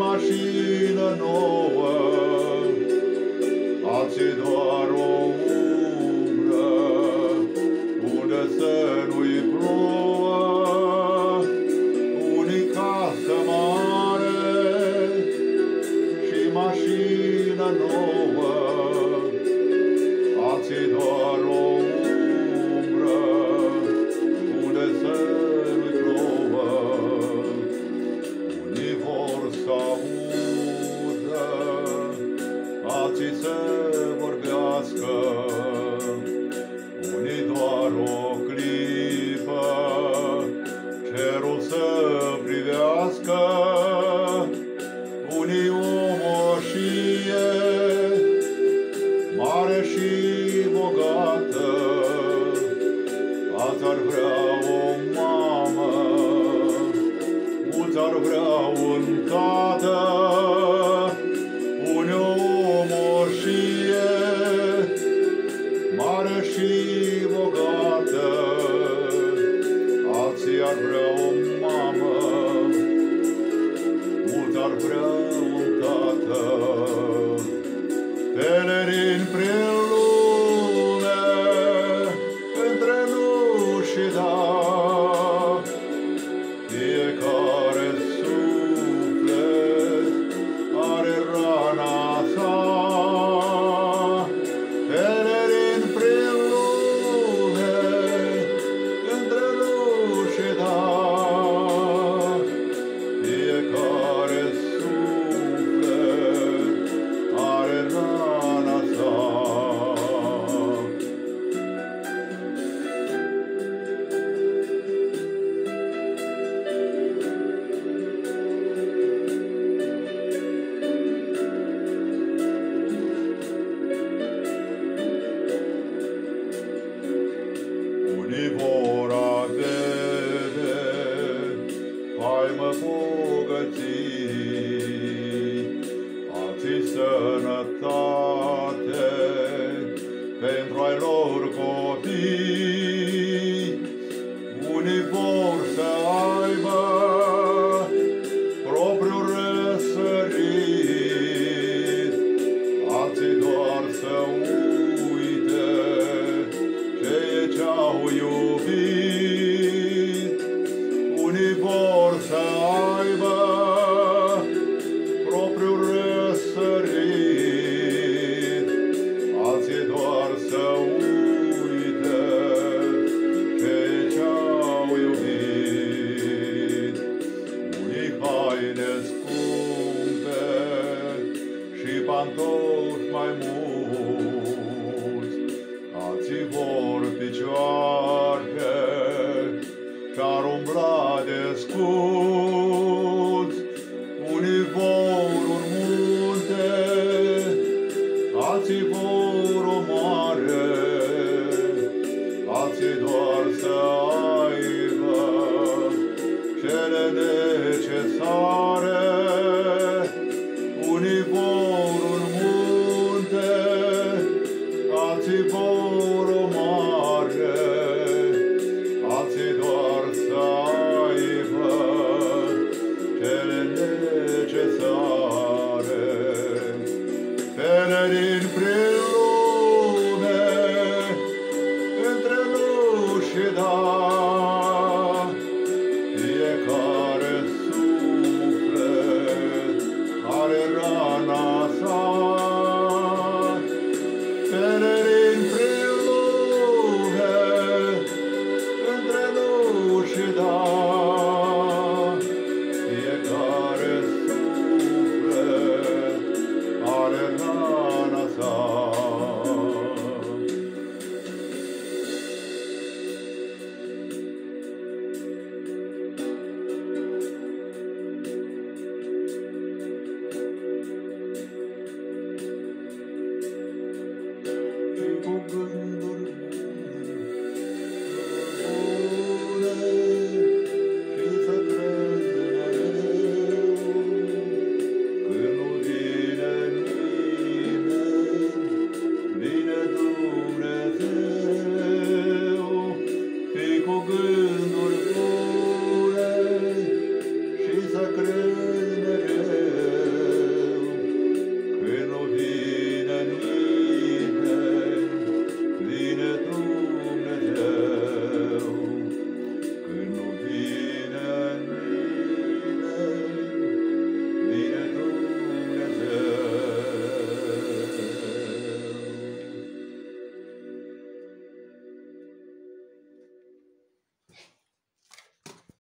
mașină nouă, alții doar o umbră, unde să nu-i plouă. Unii casă mare și mașină nouă, alții doar o umbră, unde să nu-i plouă. Unii vor să audă, alții să vorbească, unii doar o clipă cerul să privească. Unii o moșie mare și bogată, alți ar vrea o mamă, mulți ar vrea un tată. Unii o moșie mare și bogată, alții ar vrea o mamă, mulți ar vrea un tată. Pelerin prin lume, între nu și da, fiecare suflet are rana sa. Pelerin prin lume, între nu și da, fiecare suflet are rana sa. Unii vor avere faimă, bogății, alții sănătate pentru ai lor copii. Unii vor să aibă propriul răsărit, alții doar să uite ce-au iubit. Unii vor să aibă propriul răsărit, alții doar să uite ce-au iubit. Unii haine scumpe și pantofi mai mulți,